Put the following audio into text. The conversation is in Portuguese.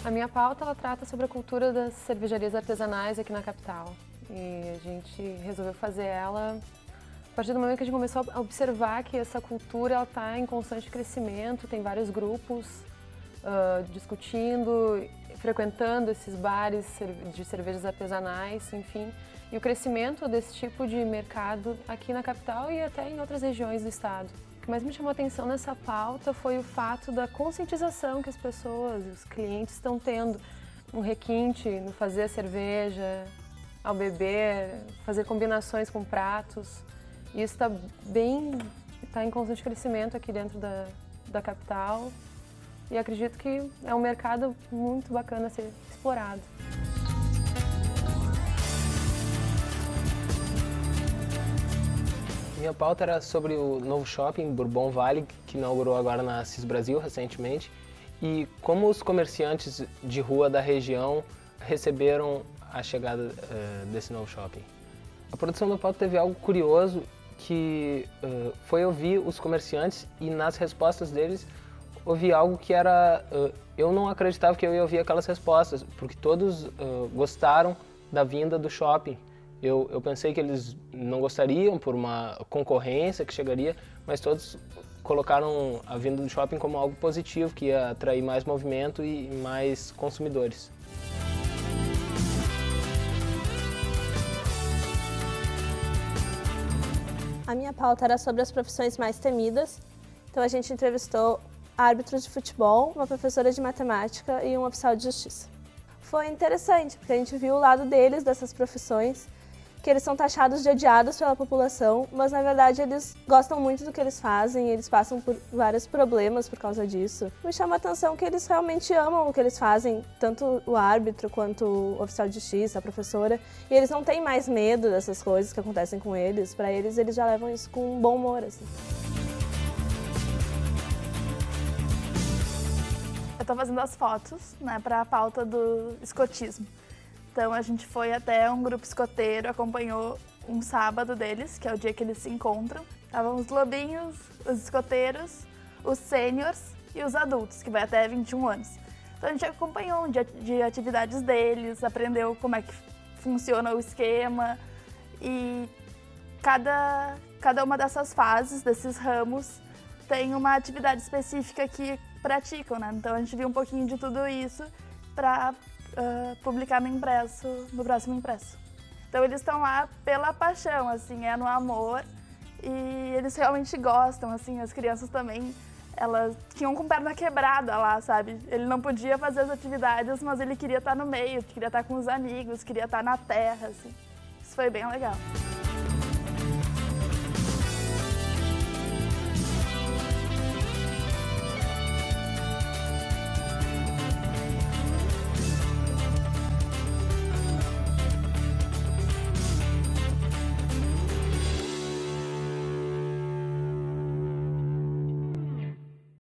A minha pauta ela trata sobre a cultura das cervejarias artesanais aqui na capital. E a gente resolveu fazer ela a partir do momento que a gente começou a observar que essa cultura está em constante crescimento, tem vários grupos discutindo, frequentando esses bares de cervejas artesanais, enfim. E o crescimento desse tipo de mercado aqui na capital e até em outras regiões do estado. O que mais me chamou a atenção nessa pauta foi o fato da conscientização que as pessoas, os clientes estão tendo um requinte no fazer a cerveja, ao beber, fazer combinações com pratos. E isso está em constante crescimento aqui dentro da capital e acredito que é um mercado muito bacana a ser explorado. Minha pauta era sobre o novo shopping Bourbon Valley, que inaugurou agora na Assis Brasil recentemente, e como os comerciantes de rua da região receberam a chegada desse novo shopping. A produção da pauta teve algo curioso, que foi ouvir os comerciantes e nas respostas deles ouvi algo que era... eu não acreditava que eu ia ouvir aquelas respostas, porque todos gostaram da vinda do shopping. Eu pensei que eles não gostariam por uma concorrência que chegaria, mas todos colocaram a vinda do shopping como algo positivo, que ia atrair mais movimento e mais consumidores. A minha pauta era sobre as profissões mais temidas, então a gente entrevistou árbitros de futebol, uma professora de matemática e um oficial de justiça. Foi interessante, porque a gente viu o lado deles, dessas profissões, que eles são taxados de odiados pela população, mas na verdade eles gostam muito do que eles fazem, eles passam por vários problemas por causa disso. Me chama a atenção que eles realmente amam o que eles fazem, tanto o árbitro quanto o oficial de justiça, a professora, e eles não têm mais medo dessas coisas que acontecem com eles. Para eles já levam isso com um bom humor, assim. Eu estou fazendo as fotos, né, para a pauta do escotismo. Então a gente foi até um grupo escoteiro, acompanhou um sábado deles, que é o dia que eles se encontram. Estavam os lobinhos, os escoteiros, os sêniors e os adultos, que vai até 21 anos. Então a gente acompanhou um dia de atividades deles, aprendeu como é que funciona o esquema e cada uma dessas fases, desses ramos, tem uma atividade específica que praticam, né? Então a gente viu um pouquinho de tudo isso para publicar no próximo impresso. Então eles estão lá pela paixão, assim, no amor, e eles realmente gostam, assim, as crianças também, elas tinham com perna quebrada lá, sabe? Ele não podia fazer as atividades, mas ele queria estar no meio, queria estar com os amigos, queria estar na terra, assim. Isso foi bem legal.